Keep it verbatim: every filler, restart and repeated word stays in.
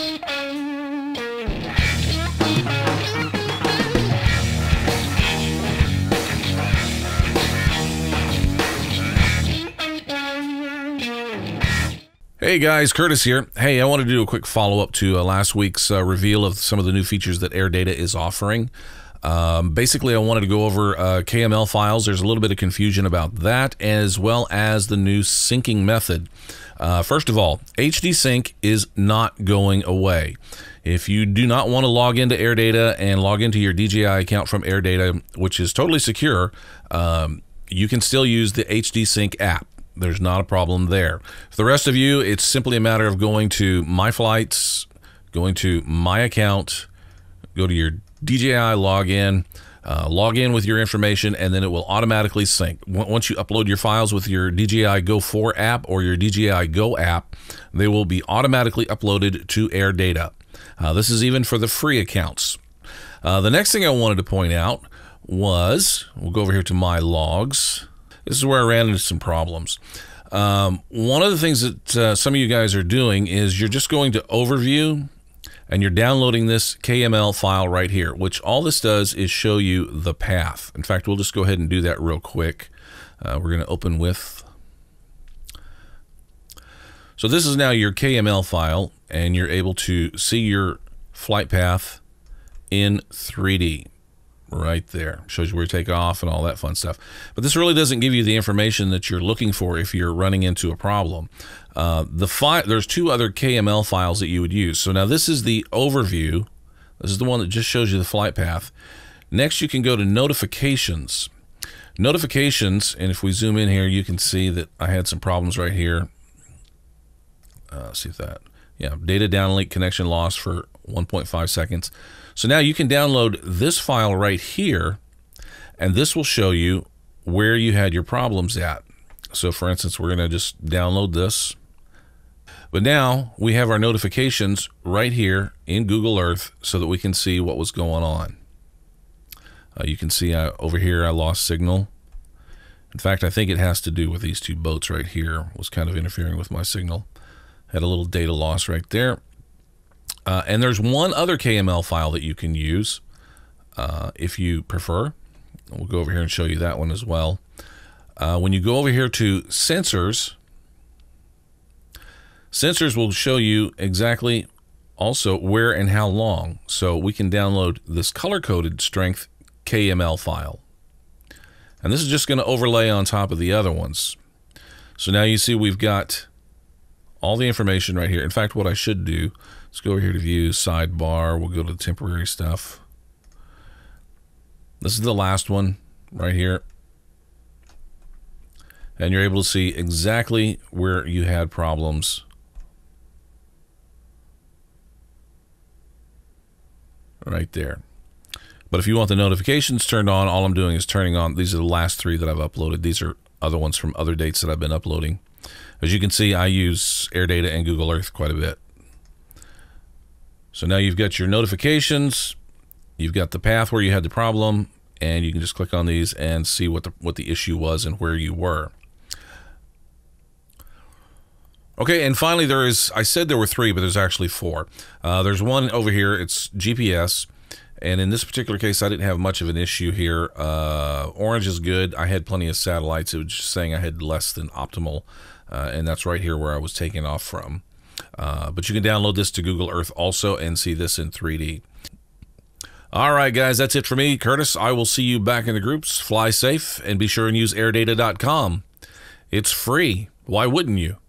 Hey guys, Curtis here. Hey, I wanted to do a quick follow-up to uh, last week's uh, reveal of some of the new features that Airdata is offering. Um, basically, I wanted to go over uh, K M L files. There's a little bit of confusion about that, as well as the new syncing method. Uh, first of all, H D sync is not going away. If you do not want to log into Airdata and log into your D J I account from Airdata, which is totally secure, um, you can still use the H D sync app. There's not a problem there. For the rest of you, it's simply a matter of going to My Flights, going to My Account, go to your D J I login, uh, log in with your information, and then it will automatically sync. Once you upload your files with your D J I Go four app or your D J I Go app, they will be automatically uploaded to Airdata. Uh, this is even for the free accounts. Uh, the next thing I wanted to point out was, we'll go over here to My Logs. This is where I ran into some problems. Um, one of the things that uh, some of you guys are doing is you're just going to Overview and you're downloading this K M L file right here, which all this does is show you the path. In fact, we'll just go ahead and do that real quick. Uh, we're going to open with. So this is now your K M L file, and you're able to see your flight path in three D. Right there. Shows you where to take off and all that fun stuff. But this really doesn't give you the information that you're looking for if you're running into a problem. Uh, the file, there's two other K M L files that you would use. So now this is the overview. This is the one that just shows you the flight path. Next, you can go to notifications. Notifications, and if we zoom in here, you can see that I had some problems right here. Uh, see if that, yeah, data downlink connection loss for one point five seconds. So now you can download this file right here, and this will show you where you had your problems at. So for instance, we're going to just download this. But now we have our notifications right here in Google Earth so that we can see what was going on. Uh, you can see I, over here I lost signal. In fact, I think it has to do with these two boats right here. Was kind of interfering with my signal. Had a little data loss right there. Uh, and there's one other K M L file that you can use uh, if you prefer. We'll go over here and show you that one as well. Uh, when you go over here to Sensors, Sensors will show you exactly also where and how long. So we can download this color-coded strength K M L file. And this is just going to overlay on top of the other ones. So now you see we've got all the information right here. In fact, what I should do, let's go over here to View, Sidebar. We'll go to the temporary stuff. This is the last one right here. And you're able to see exactly where you had problems. Right there. But if you want the notifications turned on, all I'm doing is turning on, these are the last three that I've uploaded. These are other ones from other dates that I've been uploading. As you can see, I use Airdata and Google Earth quite a bit. So now you've got your notifications, you've got the path where you had the problem, and you can just click on these and see what the, what the issue was and where you were. Okay, and finally there is, I said there were three, but there's actually four. Uh, there's one over here, it's G P S. And in this particular case, I didn't have much of an issue here. Uh, orange is good. I had plenty of satellites. It was just saying I had less than optimal. Uh, and that's right here where I was taking off from. Uh, but you can download this to Google Earth also and see this in three D. All right, guys, that's it for me, Curtis. I will see you back in the groups. Fly safe and be sure and use airdata dot com. It's free. Why wouldn't you?